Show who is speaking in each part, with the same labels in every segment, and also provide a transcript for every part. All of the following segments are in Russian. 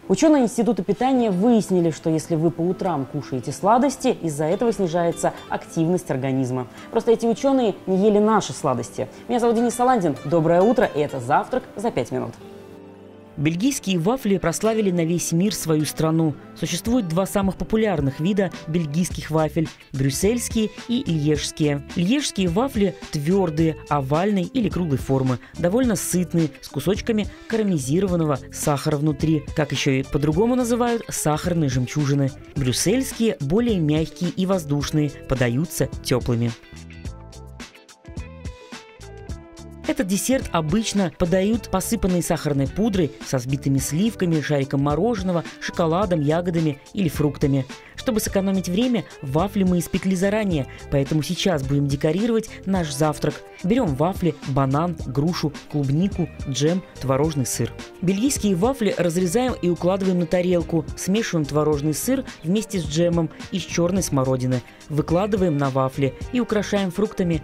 Speaker 1: Ученые Института питания выяснили, что если вы по утрам кушаете сладости, из-за этого снижается активность организма. Просто эти ученые не ели наши сладости. Меня зовут Денис Саландин. Доброе утро, и это «Завтрак за 5 минут».
Speaker 2: Бельгийские вафли прославили на весь мир свою страну. Существует два самых популярных вида бельгийских вафель – брюссельские и льежские. Льежские вафли твердые, овальной или круглой формы, довольно сытные, с кусочками карамелизированного сахара внутри, как еще и по-другому называют сахарные жемчужины. Брюссельские более мягкие и воздушные, подаются теплыми. Этот десерт обычно подают посыпанный сахарной пудрой со взбитыми сливками, шариком мороженого, шоколадом, ягодами или фруктами. Чтобы сэкономить время, вафли мы испекли заранее, поэтому сейчас будем декорировать наш завтрак. Берем вафли, банан, грушу, клубнику, джем, творожный сыр. Бельгийские вафли разрезаем и укладываем на тарелку. Смешиваем творожный сыр вместе с джемом из черной смородины. Выкладываем на вафли и украшаем фруктами.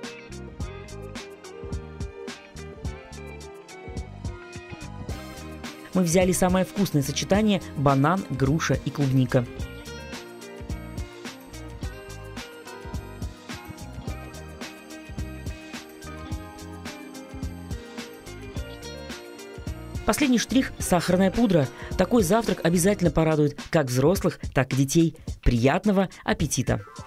Speaker 2: Мы взяли самое вкусное сочетание – банан, груша и клубника. Последний штрих – сахарная пудра. Такой завтрак обязательно порадует как взрослых, так и детей. Приятного аппетита!